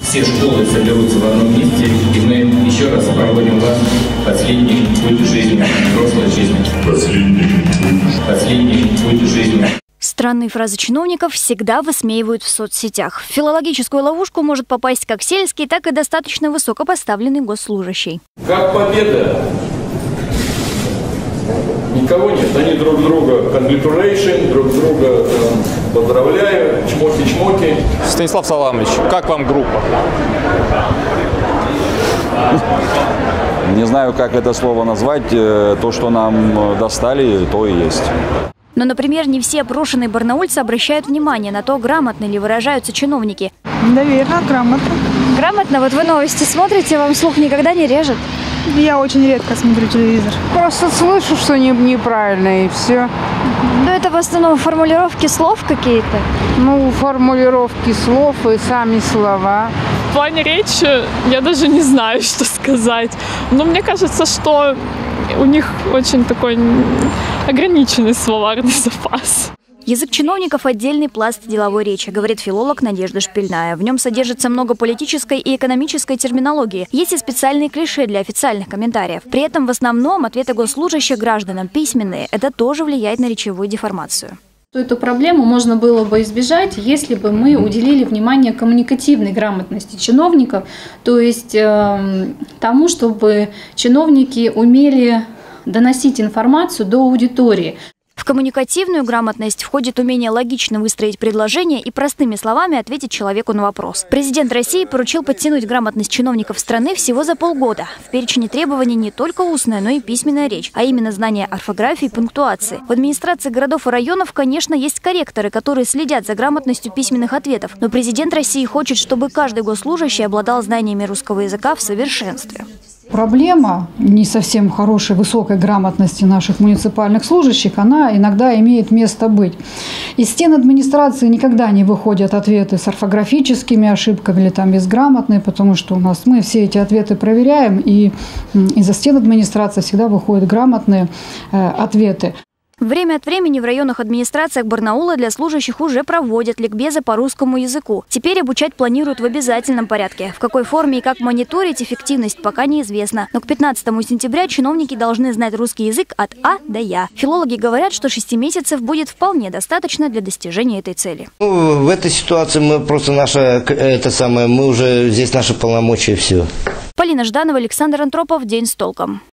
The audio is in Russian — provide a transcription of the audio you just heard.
Все школы соберутся в одном месте, и мы еще раз проводим вас последний путь жизни, взрослой жизни. Последний путь жизни. Странные фразы чиновников всегда высмеивают в соцсетях. В филологическую ловушку может попасть как сельский, так и достаточно высокопоставленный госслужащий. Как победа. Никого нет. Они друг друга congratulation, друг друга поздравляют, чмоки-чмоки. Станислав Саламович, как вам группа? Не знаю, как это слово назвать. То, что нам достали, то и есть. Но, например, не все опрошенные барнаульцы обращают внимание на то, грамотно ли выражаются чиновники. Наверное, грамотно. Грамотно? Вот вы новости смотрите, вам слух никогда не режет? Я очень редко смотрю телевизор. Просто слышу, что неправильно, и все. Да это в основном формулировки слов какие-то. Ну, формулировки слов и сами слова. В плане речи я даже не знаю, что сказать. Но мне кажется, что у них очень такой ограниченный словарный запас. Язык чиновников – отдельный пласт деловой речи, говорит филолог Надежда Шпильная. В нем содержится много политической и экономической терминологии. Есть и специальные клише для официальных комментариев. При этом в основном ответы госслужащих гражданам письменные. Это тоже влияет на речевую деформацию. Эту проблему можно было бы избежать, если бы мы уделили внимание коммуникативной грамотности чиновников, то есть тому, чтобы чиновники умели доносить информацию до аудитории. В коммуникативную грамотность входит умение логично выстроить предложение и простыми словами ответить человеку на вопрос. Президент России поручил подтянуть грамотность чиновников страны всего за полгода. В перечне требований не только устная, но и письменная речь, а именно знание орфографии и пунктуации. В администрации городов и районов, конечно, есть корректоры, которые следят за грамотностью письменных ответов. Но президент России хочет, чтобы каждый госслужащий обладал знаниями русского языка в совершенстве. Проблема не совсем хорошей, высокой грамотности наших муниципальных служащих, она иногда имеет место быть. Из стен администрации никогда не выходят ответы с орфографическими ошибками или там безграмотные, потому что мы все эти ответы проверяем, и из-за стен администрации всегда выходят грамотные ответы. Время от времени в районных администрациях Барнаула для служащих уже проводят ликбезы по русскому языку. Теперь обучать планируют в обязательном порядке. В какой форме и как мониторить эффективность, пока неизвестно. Но к 15 сентября чиновники должны знать русский язык от А до Я. Филологи говорят, что 6 месяцев будет вполне достаточно для достижения этой цели. В этой ситуации мы просто мы уже здесь наши полномочия, все. Полина Жданова, Александр Антропов. День с толком.